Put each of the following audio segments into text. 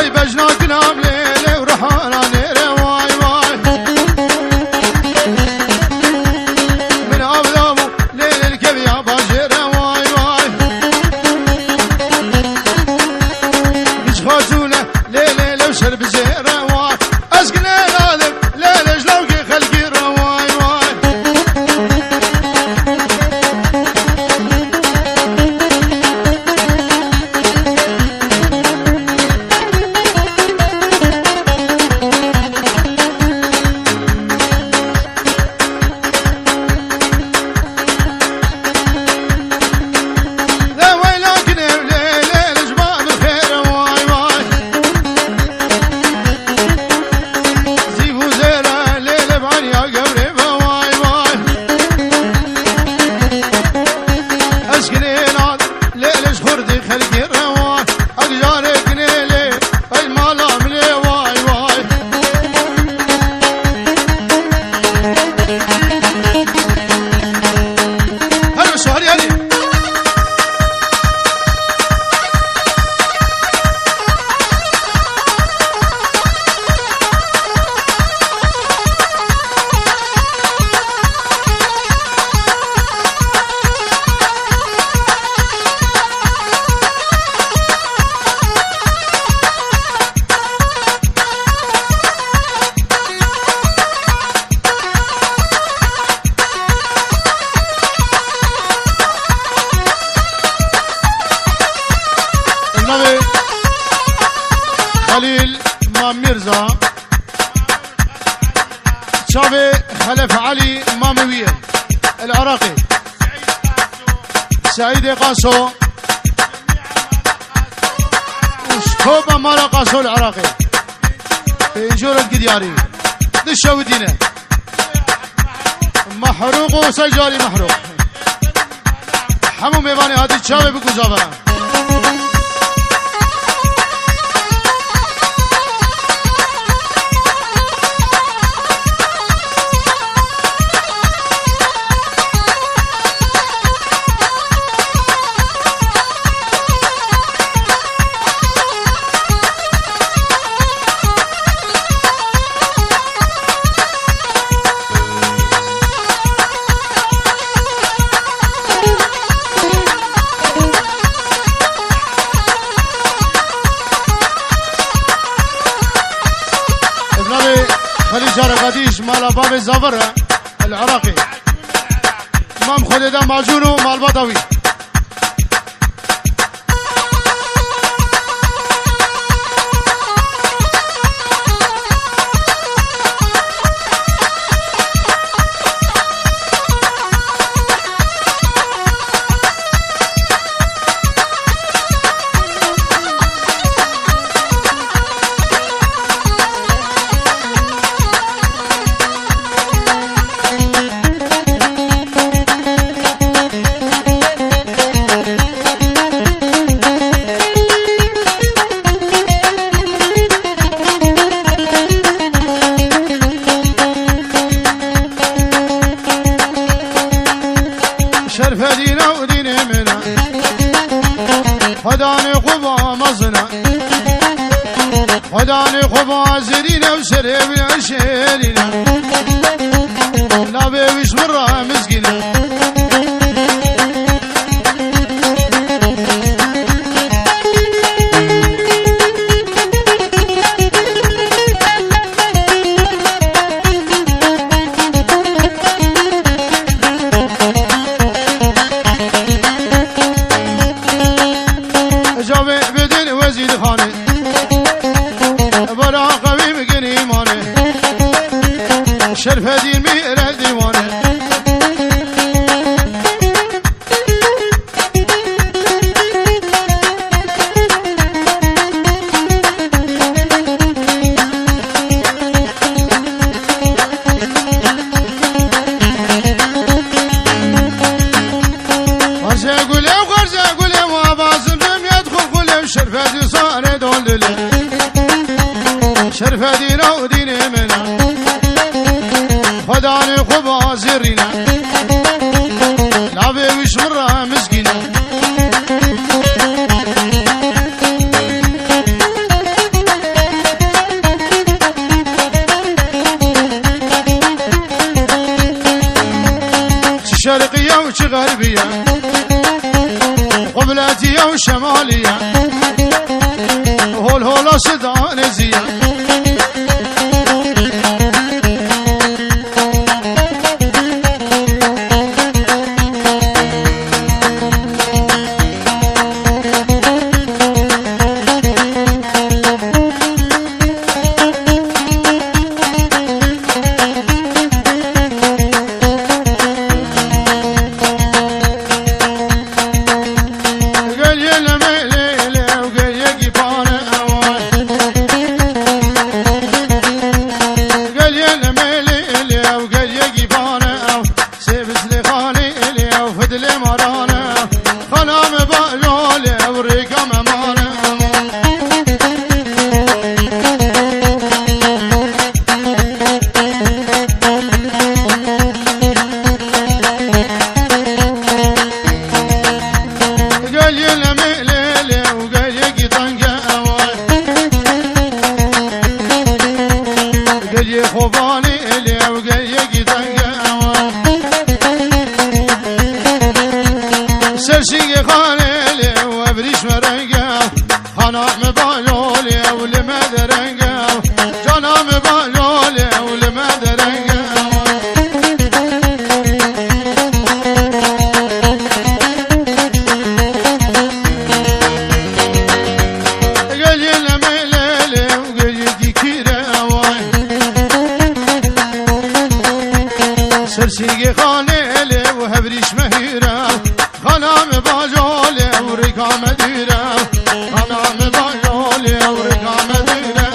واي بجناك نام ليلة ورحانا نيرة واي واي من أبلامو ليلة الكبيا باجرة واي واي مش خاجولة ليلة لو شرب زيرة واي أسقنا العالم ليلة جلوكي خلقي رواي واي خليل مام ميرزا شافي خلف علي ماموية العراقي سعيد قاسو وشكوبة مالا قاسو العراقي جورة القدياري دشوا دينا محروق وسجاري محروق حمو ميباني هادي شافي بقوزابا خليجة قديش مال باب الزفرة العراقي مام خليدا معجونو مال بطوي شرف دينا ودين منا خداني قبا مزنا خداني قبا زرينا وسربنا شيرنا لا بيوش مرة مسكينة بدن وزيد خاني بلا قوي مقني ماني شرف دين مير الديواني غرزة قولي وغرزة قولي وابازم شرفة صار دول شرفة دينا ودين منا خداني خبا زرنا لعبي وش مرة مسكينة شمالية هول هولا سدانزية سرسيقي خانيلي وهبريش مهيرة خنام باجولي ورقا مديرة خنام باجولي ورقا مديرة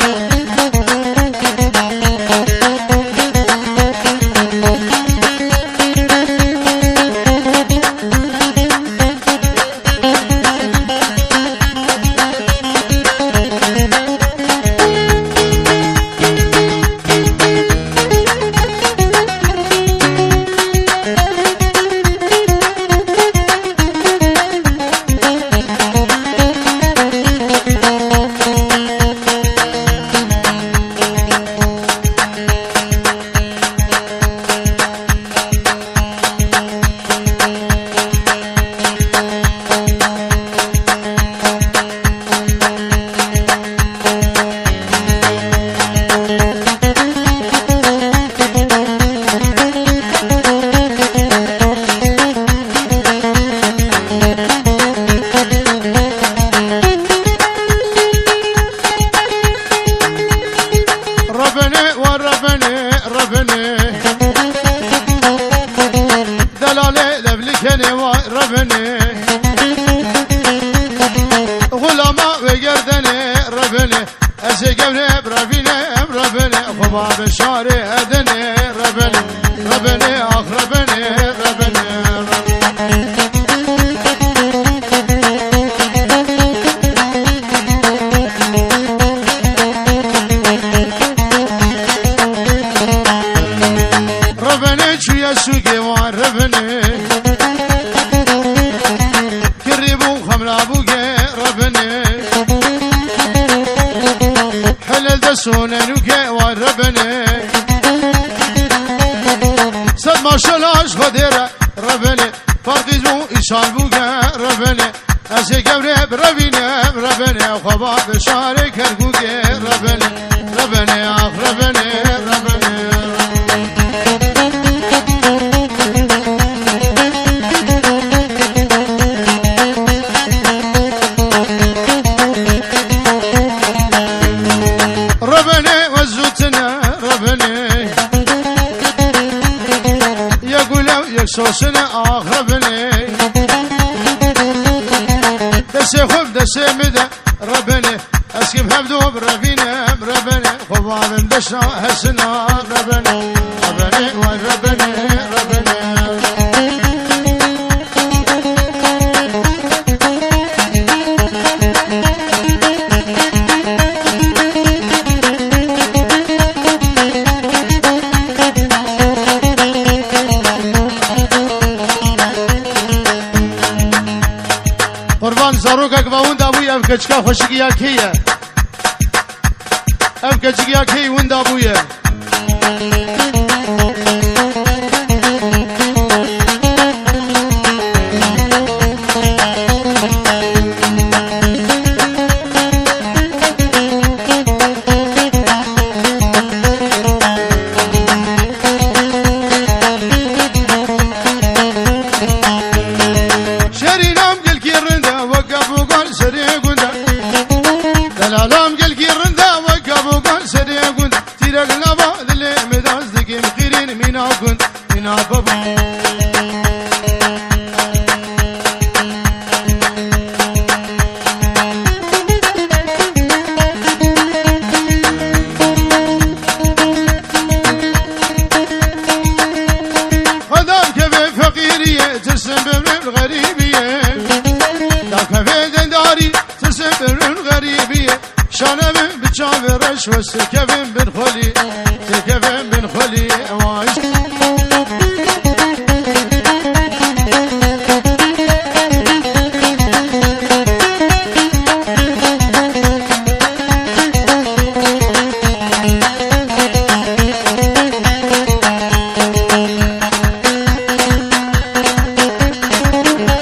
باب شاري أدني ربني ربني أخ ربني ربني ربني شو يسوقي وان ربني كريبو خمرا بوقي ربني حلل دسونا نوكي وان ربني صد ما شلاش خديرة ربني فارقزو إشان بوقي ربني أسي قبري بربيني ربني وخباب شاري كرقوقي ربني ربني أخ ربني ربني سوسنا آخربني دسي خوب دسي مدى ربني اسكب هبدو بربيني ربني خباب دشنا هسنا ربني ربني وربني ربني زاروكك وند ابويا بكچكا خوشگيا كيه اب كچگيا كي وند ابويا واش والسكفن بن خلي سكفن بن خلي واش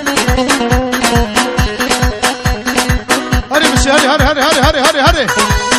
هري هري هري هري هري هري